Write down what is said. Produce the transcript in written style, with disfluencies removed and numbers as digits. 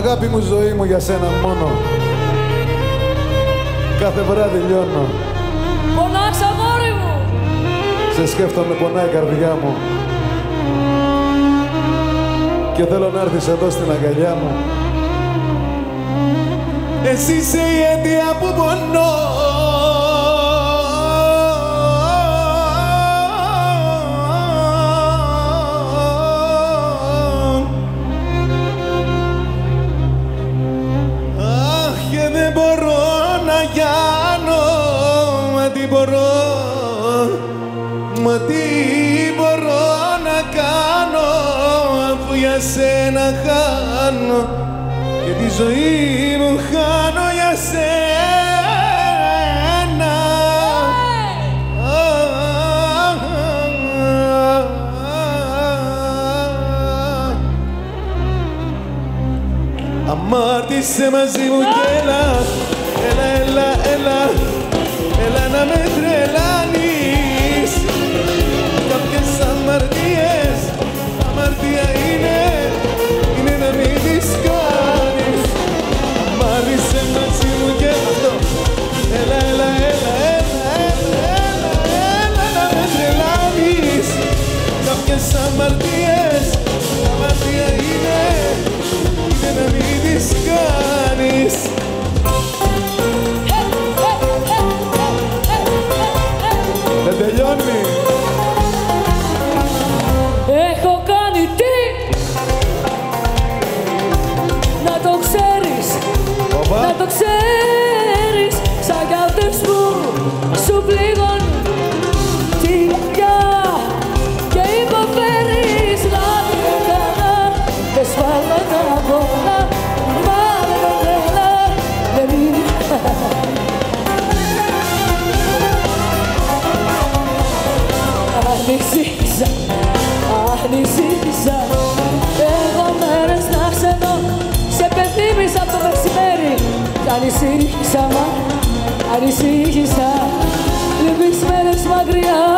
Αγάπη μου, ζωή μου, για σένα μόνο. Κάθε βράδυ λιώνω. Πονάς, αγόρι μου. Σε σκέφτομαι, πονάει η καρδιά μου. Και θέλω να έρθεις εδώ στην αγκαλιά μου. Εσύ είσαι η αιτία που πονώ. Αχ, και δεν μπορώ να γιάνω. Μα τι μπορώ, μα τι μπορώ να κάνω, αφού για σένα χάνω και τη ζωή μου χάνω για σένα. Αμάρτησε μαζί μου κι έλα, έλα, έλα, έλα, έλα να με τρελάνεις. Κάποιες αμαρτίες, αμαρτία είναι να μην τις κάνεις. Αμάρτησε μαζί μου κι αυτό, έλα, έλα, έλα, έλα, έλα, έλα, έλα να με τρελάνεις. Κάποιες αμαρτίες, αμαρτία είναι να μην τις κάνεις. Δεν τελειώνει. Έχω κάνει τι να το ξέρεις, να το ξέρεις. Σαν καύτες που σου πλήγων τη καρδιά και υποφέρεις. Λάθη έκανα και σφάλματα πολλά, μα δεν τρέλα δεν είναι. Ανησύχησα, ανησύχησα. Εγώ μέρες να ξενώ, σε πεθύμισα από το μεσημέρι. Κι ανησύχησα, μα ανησύχησα. Λυπείς μέρες μακριά